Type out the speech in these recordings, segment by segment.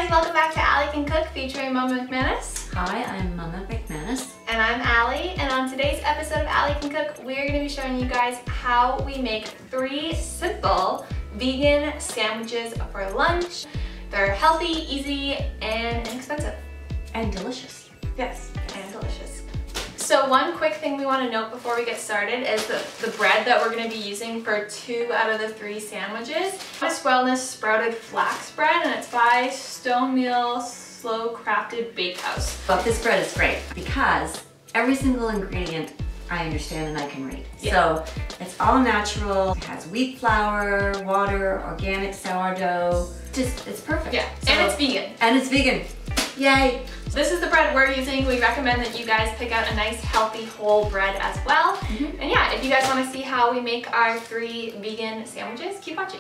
guys, welcome back to Allie Can Cook featuring Mama McManus. Hi, I'm Mama McManus. And I'm Allie, and on today's episode of Allie Can Cook, we're going to be showing you guys how we make 3 simple vegan sandwiches for lunch. They're healthy, easy, and inexpensive. And delicious. Yes, and delicious. So one quick thing we want to note before we get started is the bread that we're going to be using for 2 out of the 3 sandwiches. This Wellness Sprouted Flax Bread, and it's by Stone Meal Slow Crafted Bakehouse. But this bread is great because every single ingredient I understand and I can read. Yeah. So it's all natural. It has wheat flour, water, organic sourdough. It's perfect. Yeah, so, and it's vegan. And it's vegan. Yay! This is the bread we're using. We recommend that you guys pick out a nice healthy whole bread as well. And yeah, if you guys want to see how we make our 3 vegan sandwiches, keep watching.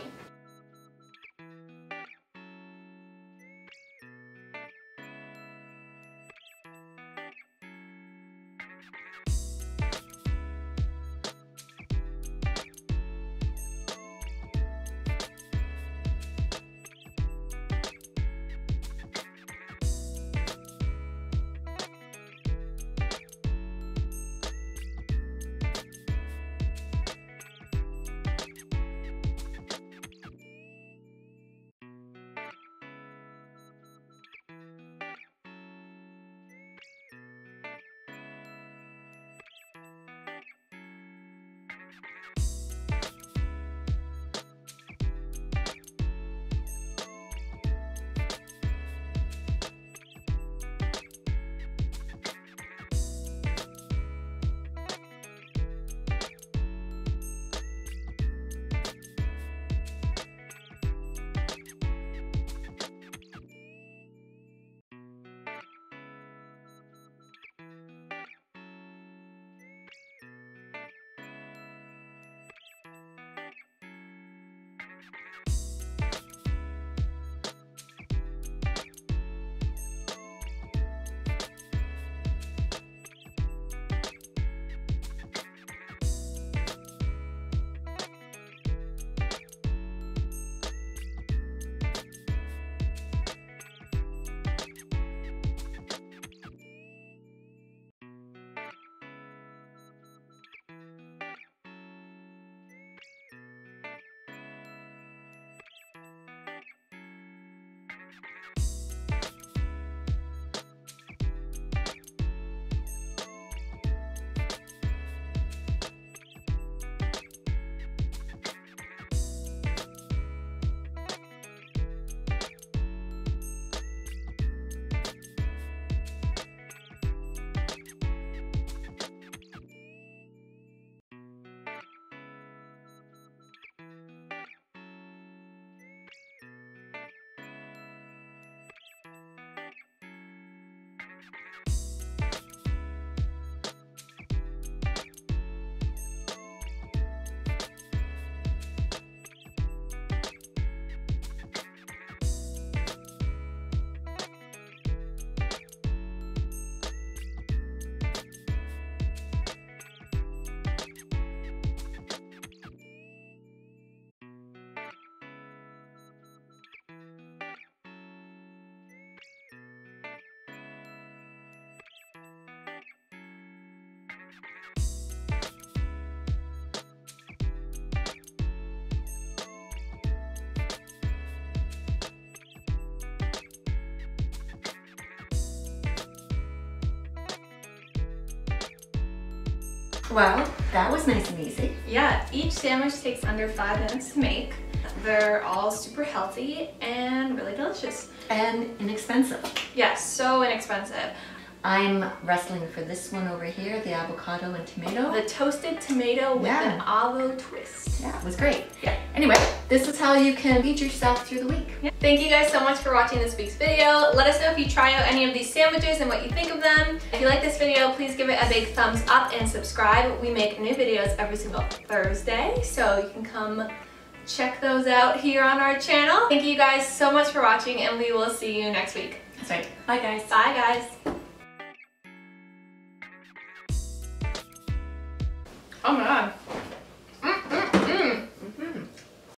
Well, that was nice and easy. Yeah, each sandwich takes under 5 minutes to make. They're all super healthy and really delicious. And inexpensive. Yes, so inexpensive. I'm wrestling for this one over here, the avocado and tomato. The toasted tomato with an avo twist. Yeah, it was great. Yeah. Anyway, this is how you can feed yourself through the week. Yeah. Thank you guys so much for watching this week's video. Let us know if you try out any of these sandwiches and what you think of them. If you like this video, please give it a big thumbs up and subscribe. We make new videos every single Thursday, so you can come check those out here on our channel. Thank you guys so much for watching, and we will see you next week. That's right. Bye, guys. Bye, guys. Oh my god.